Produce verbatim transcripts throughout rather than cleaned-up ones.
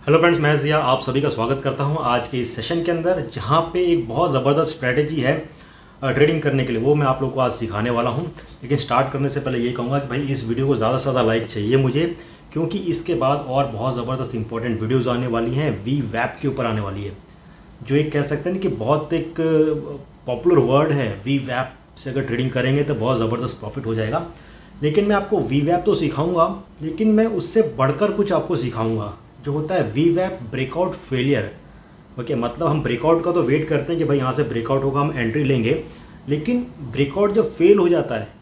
Hello friends, मैं जिया आप सभी का स्वागत करता हूं आज के इस सेशन के अंदर, जहां पे एक बहुत ज़बरदस्त स्ट्रैटेजी है ट्रेडिंग करने के लिए। वो मैं आप लोगों को आज सिखाने वाला हूं। लेकिन स्टार्ट करने से पहले ये कहूँगा कि भाई इस वीडियो को ज़्यादा से ज़्यादा लाइक चाहिए मुझे, क्योंकि इसके बाद और बहुत ज़बरदस्त इंपॉर्टेंट वीडियोज़ आने वाली हैं। वी वैप के ऊपर आने वाली है, जो एक कह सकते हैं कि बहुत एक पॉपुलर वर्ड है। वी वैप से अगर ट्रेडिंग करेंगे तो बहुत ज़बरदस्त प्रॉफिट हो जाएगा। लेकिन मैं आपको वी वैप तो सिखाऊंगा, लेकिन मैं उससे बढ़कर कुछ आपको सिखाऊंगा, जो होता है वी वैप ब्रेकआउट फेलियर। ओके, मतलब हम ब्रेकआउट का तो वेट करते हैं कि भाई यहाँ से ब्रेकआउट होगा, हम एंट्री लेंगे, लेकिन ब्रेकआउट जब फेल हो जाता है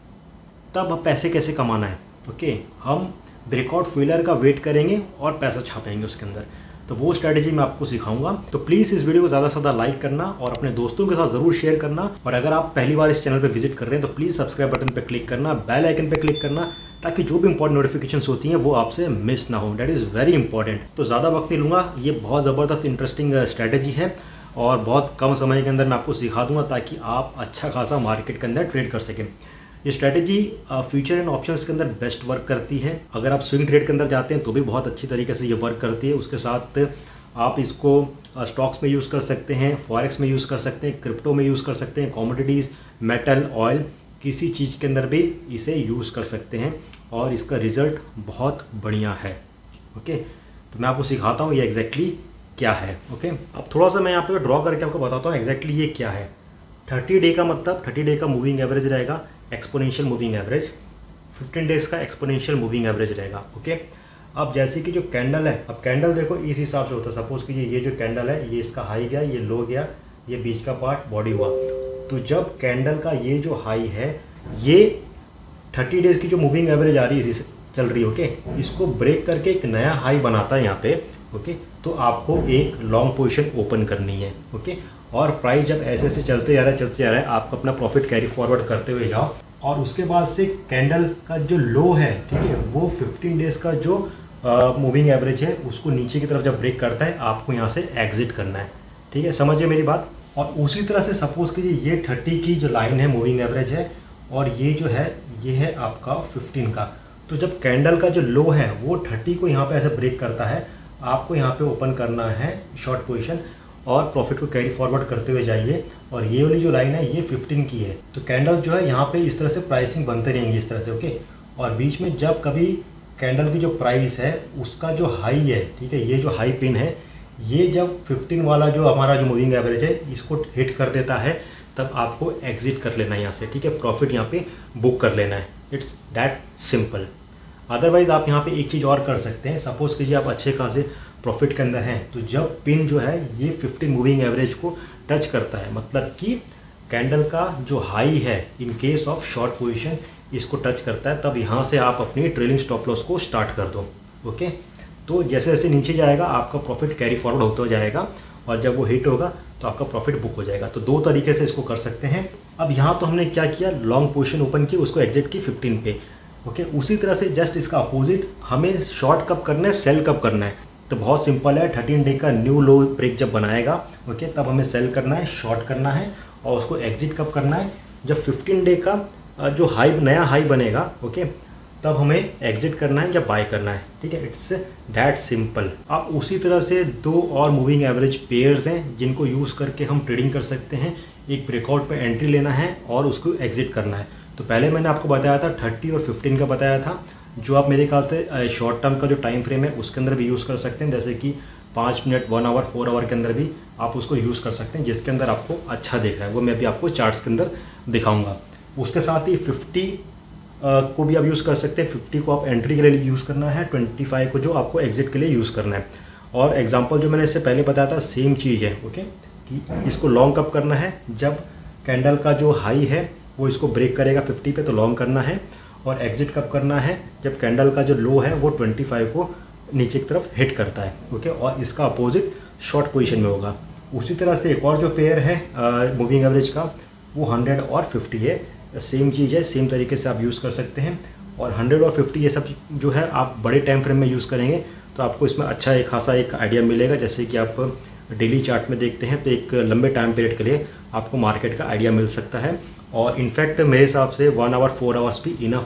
तब पैसे कैसे कमाना है। ओके, हम ब्रेकआउट फेलियर का वेट करेंगे और पैसा छापेंगे उसके अंदर। तो वो स्ट्रैटेजी मैं आपको सिखाऊंगा। तो प्लीज़ इस वीडियो को ज़्यादा से ज़्यादा लाइक करना और अपने दोस्तों के साथ ज़रूर शेयर करना। और अगर आप पहली बार इस चैनल पे विजिट कर रहे हैं तो प्लीज़ सब्सक्राइब बटन पे क्लिक करना, बेल आइकन पे क्लिक करना, ताकि जो भी इंपॉर्टेंट नोटिफिकेशंस होती हैं वो आपसे मिस ना हो। That is very important. तो ज़्यादा वक्त नहीं लूँगा, ये बहुत ज़बरदस्त इंटरेस्टिंग स्ट्रैटेजी है और बहुत कम समय के अंदर मैं आपको सिखा दूँगा, ताकि आप अच्छा खासा मार्केट के अंदर ट्रेड कर सकें। ये स्ट्रैटेजी फ्यूचर एंड ऑप्शंस के अंदर बेस्ट वर्क करती है। अगर आप स्विंग ट्रेड के अंदर जाते हैं तो भी बहुत अच्छी तरीके से ये वर्क करती है। उसके साथ आप इसको स्टॉक्स में यूज़ कर सकते हैं, फॉरेक्स में यूज़ कर सकते हैं, क्रिप्टो में यूज़ कर सकते हैं, कमोडिटीज़, मेटल, ऑयल, किसी चीज़ के अंदर भी इसे यूज़ कर सकते हैं और इसका रिज़ल्ट बहुत बढ़िया है। ओके, तो मैं आपको सिखाता हूँ ये एग्जैक्टली क्या है। ओके, अब थोड़ा सा मैं यहाँ पे ड्रॉ करके आपको बताता हूँ एग्जैक्टली ये क्या है। थर्टी डे का मतलब थर्टी डे का मूविंग एवरेज रहेगा, exponential moving average. Fifteen days का एक्सपोनेंशियल मूविंग एवरेज रहेगा। ओके, अब जैसे कि जो कैंडल है, अब कैंडल देखो इस हिसाब से होता है। सपोज कीजिए ये जो कैंडल है, ये इसका हाई गया, ये लो गया, ये बीच का पार्ट बॉडी हुआ। तो जब कैंडल का ये जो हाई है, ये थर्टी डेज़ की जो मूविंग एवरेज आ रही है इसी चल रही है। ओके, इसको ब्रेक करके एक नया हाई बनाता है यहाँ पे। ओके, तो आपको एक लॉन्ग पोजीशन ओपन करनी है। ओके, और प्राइस जब ऐसे ऐसे चलते जा रहा है चलते जा रहा है आप अपना प्रॉफिट कैरी फॉरवर्ड करते हुए जाओ। और उसके बाद से कैंडल का जो लो है, ठीक है, वो फिफ्टीन डेज़ का जो मूविंग एवरेज है उसको नीचे की तरफ जब ब्रेक करता है आपको यहाँ से एग्जिट करना है। ठीक है, समझिए मेरी बात। और उसी तरह से सपोज कीजिए ये थर्टी की जो लाइन है मूविंग एवरेज है, और ये जो है ये है आपका फिफ्टीन का। तो जब कैंडल का जो लो है वो थर्टी को यहाँ पे ऐसे ब्रेक करता है, आपको यहाँ पे ओपन करना है शॉर्ट पोजीशन और प्रॉफिट को कैरी फॉरवर्ड करते हुए जाइए। और ये वाली जो लाइन है ये फिफ्टीन की है। तो कैंडल जो है यहाँ पे इस तरह से प्राइसिंग बनते रहेंगी इस तरह से। ओके, और बीच में जब कभी कैंडल की जो प्राइस है उसका जो हाई है, ठीक है, ये जो हाई पिन है, ये जब फिफ्टीन वाला जो हमारा जो मूविंग एवरेज है इसको हिट कर देता है, तब आपको एग्जिट कर लेना है यहाँ से। ठीक है, प्रॉफिट यहाँ पे बुक कर लेना है। It's that simple. अदरवाइज़ आप यहाँ पे एक चीज़ और कर सकते हैं। सपोज कीजिए आप अच्छे खासे प्रॉफिट के अंदर हैं, तो जब पिन जो है ये फिफ्टीन मूविंग एवरेज को टच करता है, मतलब कि कैंडल का जो हाई है in case of short position इसको टच करता है, तब यहाँ से आप अपनी ट्रेलिंग स्टॉप लॉस को स्टार्ट कर दो। ओके, तो जैसे जैसे नीचे जाएगा आपका प्रॉफिट कैरी फॉरवर्ड होता जाएगा, और जब वो हिट होगा तो आपका प्रॉफिट बुक हो जाएगा। तो दो तरीके से इसको कर सकते हैं। अब यहाँ तो हमने क्या किया, लॉन्ग पोजीशन ओपन की, उसको एग्जिट की फिफ्टीन पे। ओके, उसी तरह से जस्ट इसका अपोजिट हमें शॉर्ट कब करना है, सेल कब करना है। तो बहुत सिंपल है, थर्टीन डे का न्यू लो ब्रेक जब बनाएगा, ओके, तब हमें सेल करना है, शॉर्ट करना है। और उसको एग्जिट कब करना है, जब फिफ्टीन डे का जो हाई नया हाई बनेगा, ओके, तब हमें एग्जिट करना है या बाय करना है। ठीक है, इट्स दैट सिंपल। अब उसी तरह से दो और मूविंग एवरेज पेयर्स हैं जिनको यूज़ करके हम ट्रेडिंग कर सकते हैं। एक ब्रेकआउट पे एंट्री लेना है और उसको एग्जिट करना है। तो पहले मैंने आपको बताया था थर्टी और फिफ्टीन का बताया था, जो आप मेरे ख्याल से शॉर्ट टर्म का जो टाइम फ्रेम है उसके अंदर भी यूज़ कर सकते हैं। जैसे कि पाँच minute, one hour, four hour के अंदर भी आप उसको यूज़ कर सकते हैं, जिसके अंदर आपको अच्छा दिख रहा है। वो मैं भी आपको चार्ट्स के अंदर दिखाऊंगा। उसके साथ ही फिफ्टी को भी आप यूज़ कर सकते हैं। फिफ्टी को आप एंट्री के लिए यूज़ करना है, ट्वेंटी फाइव को जो आपको एग्जिट के लिए यूज़ करना है। और एग्जांपल जो मैंने इससे पहले बताया था सेम चीज़ है। ओके, कि इसको लॉन्ग कब करना है, जब कैंडल का जो हाई है वो इसको ब्रेक करेगा फिफ्टी पे, तो लॉन्ग करना है। और एग्जिट कब करना है, जब कैंडल का जो लो है वो ट्वेंटी फाइव को नीचे की तरफ हिट करता है। ओके, और इसका अपोजिट शॉर्ट पोजीशन में होगा। उसी तरह से एक और जो पेयर है मूविंग एवरेज का, वो हंड्रेड और फिफ्टी है। सेम चीज़ है, सेम तरीके से आप यूज़ कर सकते हैं। और हंड्रेड और फिफ्टी ये सब जो है आप बड़े टाइम फ्रेम में यूज़ करेंगे तो आपको इसमें अच्छा एक खासा एक आइडिया मिलेगा। जैसे कि आप डेली चार्ट में देखते हैं तो एक लंबे टाइम पीरियड के लिए आपको मार्केट का आइडिया मिल सकता है। और इनफैक्ट मेरे हिसाब से वन आवर फोर आवर्स भी इनफ है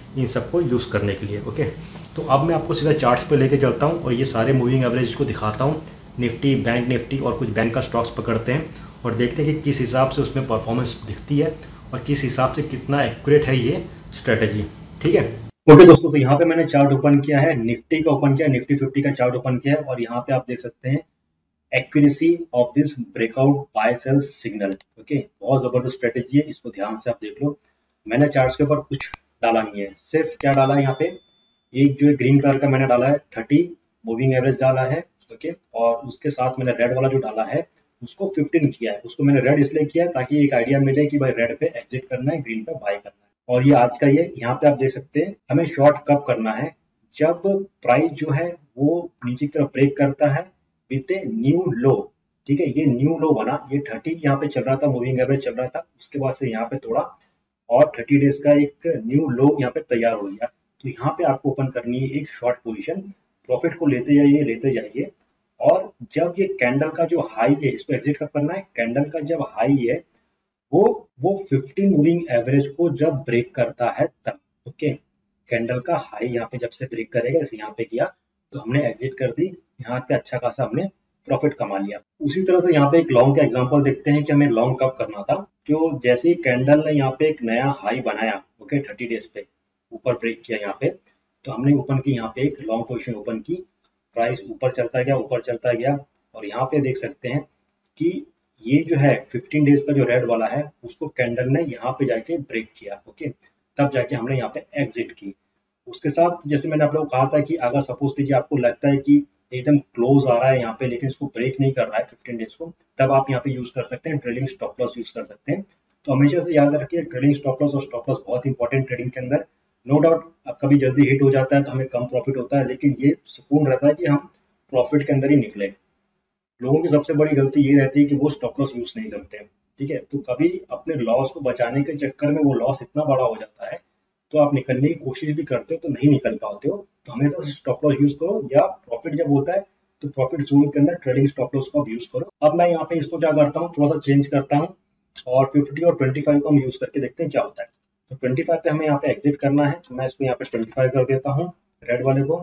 इन सबको यूज़ करने के लिए। ओके, तो अब मैं आपको सीधा चार्ट्स पे लेके चलता हूँ और ये सारे मूविंग एवरेज को दिखाता हूँ। निफ्टी, बैंक निफ्टी और कुछ बैंक का स्टॉक्स पकड़ते हैं और देखते हैं कि किस हिसाब से उसमें परफॉर्मेंस दिखती है और किस हिसाब से कितना एक्यूरेट है ये स्ट्रेटेजी। ठीक है, ओके okay, दोस्तों, तो यहाँ पे मैंने चार्ट ओपन किया है, निफ्टी का ओपन किया, निफ्टी फिफ्टी का चार्ट ओपन किया है और यहाँ पे आप देख सकते हैं accuracy of this breakout buy sell signal. Okay, बहुत जबरदस्त स्ट्रेटेजी है, इसको ध्यान से आप देख लो। मैंने चार्ट्स के ऊपर कुछ डाला नहीं है, सिर्फ क्या डाला है यहाँ पे, एक जो है ग्रीन कलर का मैंने डाला है थर्टी मूविंग एवरेज डाला है। ओके, और उसके साथ मैंने रेड वाला जो डाला है उसको फिफ्टीन किया है। उसको मैंने रेड इसलिए किया है ताकि एक आइडिया मिले कि भाई रेड पे एग्जिट करना है, ग्रीन पे बाय करना है। और ये आज का ये यहाँ पे आप देख सकते हैं, हमें शॉर्ट कब करना है, जब प्राइस जो है वो नीचे की तरफ ब्रेक करता है विद ए न्यू लो। ठीक है, ये न्यू लो बना, ये थर्टी यहाँ पे चल रहा था, मूविंग एवरेज चल रहा था, उसके बाद से यहाँ पे थोड़ा और थर्टी डेज का एक न्यू लो यहाँ पे तैयार हो गया। तो यहाँ पे आपको ओपन करनी है एक शॉर्ट पोजीशन, प्रॉफिट को लेते जाइए लेते जाइए और जब ये कैंडल का जो हाई है, इसको एग्जिट कब करना है, कैंडल का जब हाई है वो वो फिफ्टीन मूविंग एवरेज को जब ब्रेक करता है तब। ओके, कैंडल का हाई यहाँ पे जब से ब्रेक करेगा, जैसे यहाँ पे किया तो हमने एग्जिट कर दी, यहाँ पे अच्छा खासा हमने प्रॉफिट कमा लिया। उसी तरह से यहाँ पे एक लॉन्ग का एग्जांपल देखते हैं कि हमें लॉन्ग कब करना था। तो जैसे ही कैंडल ने यहाँ पे एक नया हाई बनाया, ओके, थर्टी डेज पे ऊपर ब्रेक किया यहाँ पे, तो हमने ओपन की यहाँ पे एक लॉन्ग पोजीशन ओपन की, प्राइस ऊपर चलता गया ऊपर चलता गया और यहाँ पे देख सकते हैं कि ये जो है फिफ्टीन डेज का जो रेड वाला है उसको कैंडल ने यहाँ पे जाके ब्रेक किया। ओके, तब जाके हमने यहाँ पे एग्जिट की। उसके साथ जैसे मैंने आप लोगों को कहा था कि अगर सपोज कीजिए आपको लगता है कि एकदम क्लोज आ रहा है यहाँ पे लेकिन इसको ब्रेक नहीं कर रहा है फिफ्टीन डेज को, तब आप यहाँ पे यूज कर सकते हैं ट्रेलिंग स्टॉप लॉस यूज कर सकते हैं। तो हमेशा से याद रखिए ट्रेलिंग स्टॉप लॉस और स्टॉप लॉस बहुत इंपॉर्टेंट ट्रेडिंग के अंदर। नो डाउट कभी जल्दी हिट हो जाता है तो हमें कम प्रॉफिट होता है, लेकिन ये सुकून रहता है कि हम प्रॉफिट के अंदर ही निकले। लोगों की सबसे बड़ी गलती ये रहती है कि वो स्टॉप लॉस यूज नहीं करते। ठीक है, तो कभी अपने लॉस को बचाने के चक्कर में वो लॉस इतना बड़ा हो जाता है तो आप निकलने की कोशिश भी करते हो तो नहीं निकल पाते हो। तो हमेशा से स्टॉप लॉस यूज करो, या प्रॉफिट जब होता है तो प्रॉफिट जोन के अंदर ट्रेडिंग स्टॉप लॉस को आप यूज करो। अब मैं यहाँ पे इसको क्या करता हूँ, थोड़ा सा चेंज करता हूँ और फिफ्टी और ट्वेंटी फाइव को हम यूज करके देखते हैं क्या होता है। तो ट्वेंटी फाइव पे हमें यहाँ पे एग्जिट करना है, तो मैं इसको यहाँ पे ट्वेंटी फाइव कर देता हूँ रेड वाले को,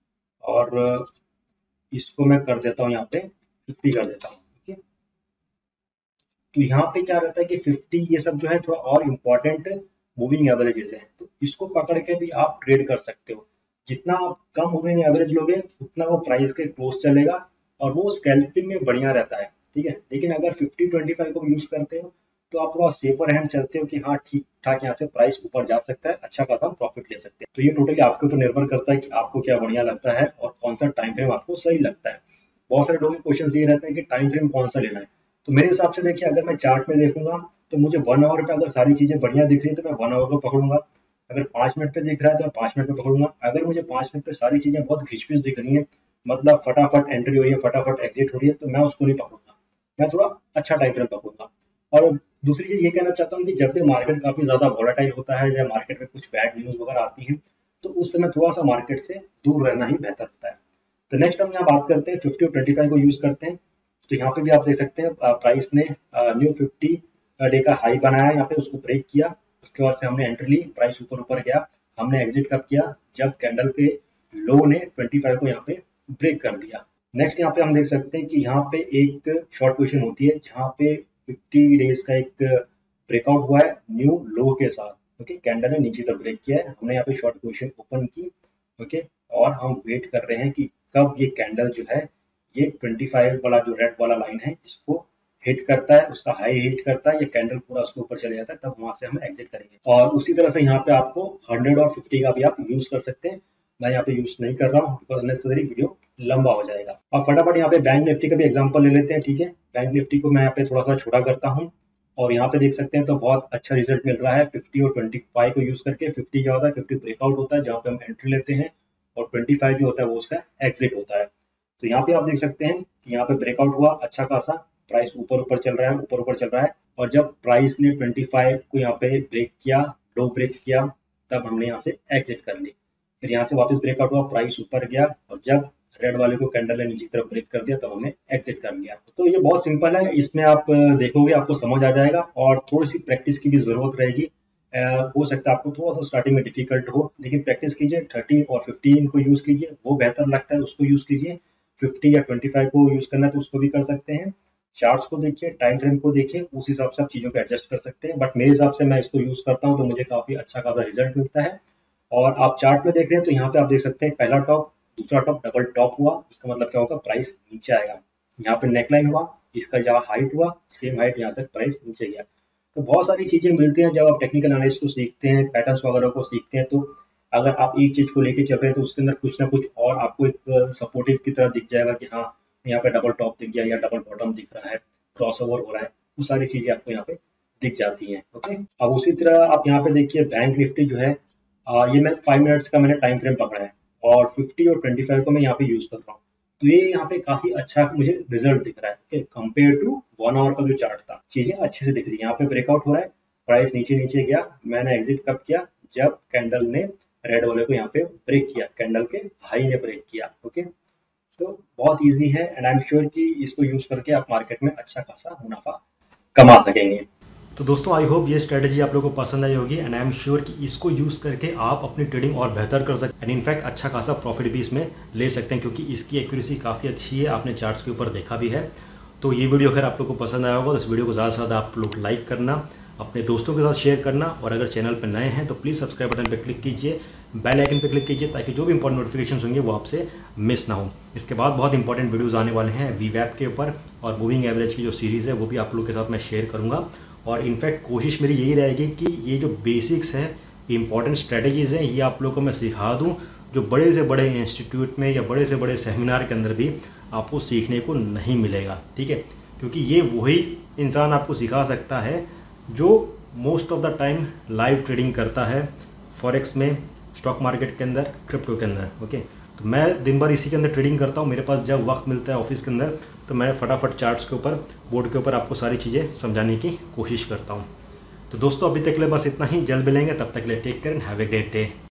और इसको मैं कर देता हूँ यहाँ पे फिफ्टी कर देता हूँ। ठीक है, तो यहाँ पे क्या रहता है कि फिफ्टी ये सब जो है थोड़ा और इम्पोर्टेंट मूविंग एवरेजेस है, तो इसको पकड़ के भी आप ट्रेड कर सकते हो। जितना आप कम मूविंग एवरेज लोगे उतना वो प्राइस के क्लोज चलेगा और वो स्कैल्पिंग में बढ़िया रहता है। ठीक है, लेकिन अगर फिफ्टी ट्वेंटी फाइव को यूज करते हो तो आप थोड़ा सेफर हैंड चलते हो कि हाँ ठीक ठाक यहाँ से प्राइस ऊपर जा सकता है, अच्छा खासा प्रॉफिट ले सकते हैं। तो ये टोटली आपके ऊपर निर्भर करता है कि आपको क्या बढ़िया लगता है और कौन सा टाइम फ्रेम आपको सही लगता है। बहुत सारे लोगों के क्वेश्चन ये रहते हैं कि टाइम फ्रेम कौन सा लेना है। तो मेरे हिसाब से देखिए, अगर मैं चार्ट में देखूंगा तो मुझे वन आवर पे अगर सारी चीजें बढ़िया दिख रही है तो मैं वन आवर को पकड़ूंगा। अगर पांच मिनट पे दिख रहा है तो मैं पांच मिनट पे पकड़ूंगा। अगर मुझे पांच मिनट पे सारी चीजें बहुत घिचपिच दिख रही है, मतलब फटाफट एंट्री हो रही है फटाफट एग्जिट हो रही है, तो मैं उसको नहीं पकड़ूंगा, मैं थोड़ा अच्छा टाइम फ्रेम पकड़ूंगा। और दूसरी चीज ये कहना चाहता हूँ कि जब भी मार्केट काफी ज्यादा वोलेटाइल होता है या मार्केट में कुछ बैड न्यूज वगैरह आती है तो उस समय थोड़ा सा मार्केट से दूर रहना ही बेहतर होता है। तो नेक्स्ट हम यहाँ बात करते हैं फिफ्टी और ट्वेंटी फाइव को यूज करते हैं। तो यहाँ पे भी आप देख सकते हैं प्राइस ने न्यू फिफ्टी डे का हाई बनाया, यहाँ पे उसको ब्रेक किया, उसके बाद से हमने एंट्री ली, प्राइस ऊपर ऊपर गया, हमने एग्जिट कब किया, जब कैंडल के लो ने ट्वेंटी फाइव को यहाँ पे ब्रेक कर दिया। नेक्स्ट यहाँ पे हम देख सकते हैं कि यहाँ पे एक शॉर्ट पोजीशन होती है जहाँ पे फिफ्टी डेज का एक ब्रेकआउट हुआ है न्यू लो के साथ। ओके, कैंडल ने नीचे तक ब्रेक किया है, हमने यहाँ पे शॉर्ट पोजीशन ओपन की। ओके, और हम वेट कर रहे हैं कि कब ये कैंडल जो है ये ट्वेंटी फाइव वाला जो रेड वाला लाइन है इसको हिट करता है, उसका हाई हिट करता है, ये कैंडल पूरा उसके ऊपर चले जाता है, तब वहां से हम एग्जिट करेंगे। और उसी तरह से यहाँ पे आपको हंड्रेड और फिफ्टी का भी आप यूज कर सकते हैं। मैं यहाँ पे यूज नहीं कर रहा हूँ बिकॉज अननेसेसरी वीडियो लंबा हो जाएगा। अब फटाफट यहाँ पे बैंक निफ्टी का भी एग्जांपल ले लेते हैं। ठीक है, बैंक निफ्टी को मैं यहाँ पे थोड़ा सा छोटा करता हूँ और यहाँ पे देख सकते हैं तो बहुत अच्छा रिजल्ट मिल रहा है फिफ्टी और ट्वेंटी फाइव को यूज करके। फिफ्टी क्या होता है, फिफ्टी ब्रेकआउट होता है जहाँ पे हम एंट्री लेते हैं, और ट्वेंटी फाइव जो होता है वो उसका एग्जिट होता है। तो यहाँ पे आप देख सकते हैं कि यहाँ पे ब्रेकआउट हुआ अच्छा खासा, प्राइस ऊपर ऊपर चल रहा है ऊपर ऊपर चल रहा है, और जब प्राइस ने ट्वेंटी फाइव को यहाँ पे ब्रेक किया, लो ब्रेक किया, तब हमने यहाँ से एग्जिट कर ली। फिर यहाँ से वापस ब्रेकआउट हुआ, प्राइस ऊपर गया, और जब रेड वाले को कैंडल ने नीचे की तरफ ब्रेक कर दिया तब हमने एग्जिट कर लिया। तो ये बहुत सिंपल है, इसमें आप देखोगे आपको समझ आ जाएगा और थोड़ी सी प्रैक्टिस की भी जरूरत रहेगी। Uh, हो सकता है आपको थोड़ा सा स्टार्टिंग में डिफिकल्ट हो, लेकिन प्रैक्टिस कीजिए। थर्टी और फिफ्टीन को यूज़ कीजिए, वो बेहतर लगता है उसको यूज़ कीजिए। फिफ्टी या ट्वेंटी फाइव को यूज़ करना है तो उसको भी कर सकते हैं। चार्ट्स को देखिए, टाइम फ्रेम को देखिए, उस हिसाब से आप चीज़ों को एडजस्ट कर सकते हैं। बट मेरे हिसाब से मैं इसको यूज़ करता हूँ तो मुझे काफ़ी अच्छा खासा रिजल्ट मिलता है। और आप चार्ट में देख रहे हैं तो यहाँ पे आप देख सकते हैं पहला टॉप, दूसरा टॉप, डबल टॉप हुआ। इसका मतलब क्या होगा, प्राइस नीचे आएगा। यहाँ पे नेकलाइन हुआ, इसका जहाँ हाइट हुआ, सेम हाइट यहाँ तक प्राइस नीचे गया। तो बहुत सारी चीजें मिलती हैं जब आप टेक्निकल एनालिसिस को सीखते हैं, पैटर्न्स वगैरह को सीखते हैं। तो अगर आप एक चीज को लेके चल रहे हैं तो उसके अंदर कुछ ना कुछ और आपको एक सपोर्टिव की तरह दिख जाएगा कि हाँ यहाँ पे डबल टॉप दिख गया या डबल बॉटम दिख रहा है, क्रॉस ओवर हो रहा है, वो सारी चीजें आपको यहाँ पे दिख जाती हैं। ओके, अब उसी तरह आप यहाँ पे देखिए बैंक निफ्टी जो है, आ, ये मैं फाइव मिनट्स का मैंने टाइम फ्रेम पकड़ा है और फिफ्टी और ट्वेंटी फाइव को मैं यहाँ पे यूज कर रहा हूँ। तो ये यहाँ पे काफी अच्छा मुझे रिजल्ट दिख रहा है। Okay, compare to one hour का जो चार्ट था, चीजें अच्छे से दिख रही है। यहाँ पे ब्रेकआउट हो रहा है, प्राइस नीचे नीचे गया, मैंने एग्जिट कब किया, जब कैंडल ने रेड वाले को यहाँ पे ब्रेक किया, कैंडल के हाई ने ब्रेक किया। ओके, तो बहुत इजी है एंड आई एम श्योर कि इसको यूज करके आप मार्केट में अच्छा खासा मुनाफा कमा सकेंगे। तो दोस्तों आई होप ये स्ट्रेटजी आप लोगों को पसंद आई होगी एंड आई एम श्योर कि इसको यूज़ करके आप अपनी ट्रेडिंग और बेहतर कर सकते हैं एंड इनफैक्ट अच्छा खासा प्रॉफिट भी इसमें ले सकते हैं, क्योंकि इसकी एक्यूरेसी काफ़ी अच्छी है, आपने चार्ट्स के ऊपर देखा भी है। तो ये वीडियो अगर आप लोगों को पसंद आया होगा तो इस वीडियो को ज़्यादा से ज़्यादा आप लोग लाइक करना, अपने दोस्तों के साथ शेयर करना, और अगर चैनल पर नए हैं तो प्लीज़ सब्सक्राइब बटन पर क्लिक कीजिए, बेल आइकन पर क्लिक कीजिए, ताकि जो भी इंपॉर्टेंट नोटिफिकेशन होंगे वो आपसे मिस ना हो। इसके बाद बहुत इंपॉर्टेंट वीडियोज़ आने वाले हैं वी वैप के ऊपर, और मूविंग एवरेज की जो सीरीज़ है वो भी आप लोग के साथ मैं शेयर करूँगा। और इनफैक्ट कोशिश मेरी यही रहेगी कि ये जो बेसिक्स है, इंपॉर्टेंट स्ट्रेटजीज़ हैं, ये आप लोगों को मैं सिखा दूं, जो बड़े से बड़े इंस्टीट्यूट में या बड़े से बड़े सेमिनार के अंदर भी आपको सीखने को नहीं मिलेगा। ठीक है, क्योंकि ये वही इंसान आपको सिखा सकता है जो most of the time live trading करता है, फॉरेक्स में, स्टॉक मार्केट के अंदर, क्रिप्टो के अंदर। ओके, तो मैं दिन भर इसी के अंदर ट्रेडिंग करता हूँ। मेरे पास जब वक्त मिलता है ऑफिस के अंदर तो मैं फटाफट चार्ट्स के ऊपर, बोर्ड के ऊपर आपको सारी चीज़ें समझाने की कोशिश करता हूँ। तो दोस्तों अभी तक के लिए बस इतना ही, जल्द मिलेंगे, तब तक के लिए take care and have a great day.